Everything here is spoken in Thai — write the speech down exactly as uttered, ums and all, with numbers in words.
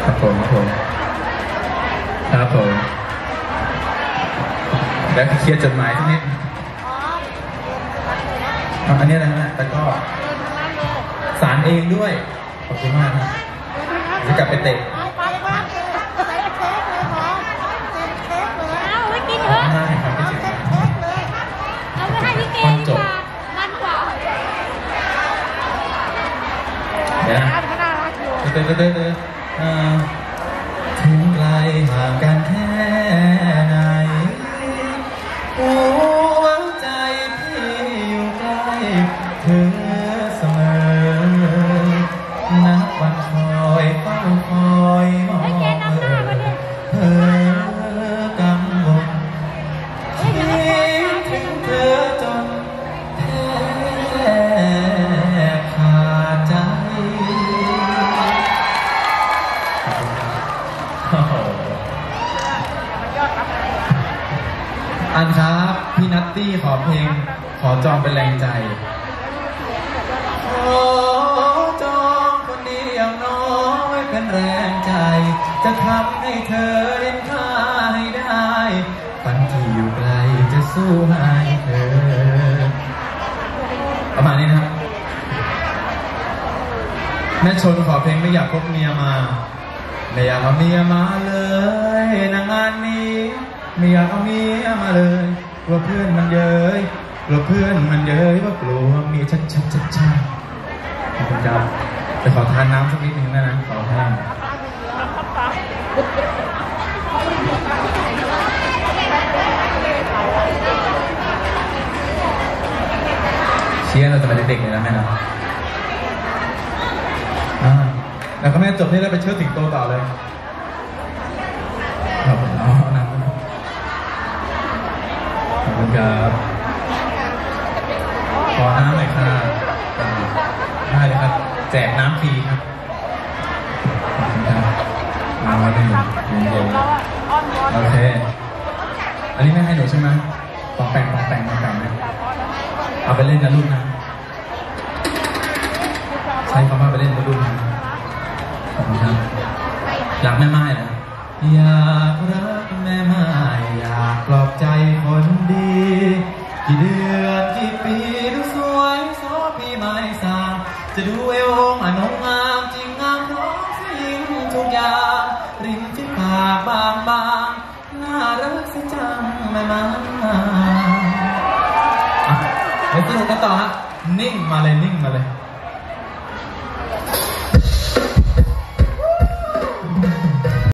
ครับผมผมครับผมแล้วเคลียร์จดหมายที่นี่อันนี้อะไรนะแต่ก็สารเองด้วยขอบคุณมากนะจะกลับไปเตะน่าเห็นความคิดถึงตอนจบเดี๋ยวนะเต้นเต้นเต้นเต้นถึงไกลห่างกันแค่ไหนหัวใจพี่อยู่ใกล้เธอเสมอนับวันคอยเฝ้าคอยมองเธอเธอกังวลคิดถึงเธอจนแทบขาดใจอันครับพี่นัตตี้ขอเพลงขอจองเป็นแรงใจขอจองคนดีอย่างน้อยเป็นแรงใจจะทำให้เธอเห็นค่าให้ได้ฝันที่อยู่ไกลจะสู้ให้เธอประมาณนี้นะครับแม่ชนขอเพลงไม่อยากพบเมียมาไม่อยากเอาเมียมาเลยนางงานนี้ไม่อยากเอาเมียมาเลยกลัวเพื่อนมันเย้ยกลัวเพื่อนมันเย้ยว่ากลัวมีชัดชัดชัดชัดขอบคุณครับจะขอทานน้ำสักนิดนึงนะนะขอแห้งเชียร์เราจะมาเด็กๆเลยนะแม่นะอ่าแล้วก็แม่จบนี่แล้วไปเชิดสิงโตต่อเลยขอบคุณน้องนะขอบคุณครับขอน้ำหน่อยค่ะได้เลยครับแจกน้ำฟรีครับขอบคุณครับมาไว้ได้เลยเย็นๆโอเคอันนี้ไม่ให้หนูใช่ไหมต้องแต่งต้องแต่งต้องแต่งนะเอาไปเล่นนะลูกนะใช้คำว่าไปเล่นนะลูกนะขอบคุณครับอยากแม่ไม้นะอยากรักแม่ไม้อยากปลอบใจคนดีกี่เดือนกี่ปีดูสวยโสพี่ไม้สางจะดูเอวองอนงงามจริงงามพร้อมสิ่งทุกอย่างริมที่ปากบางบางน่ารักสักจังแม่ไม้เดี๋ยวสนุกกันต่อฮะนิ่งมาเลยนิ่งมาเลย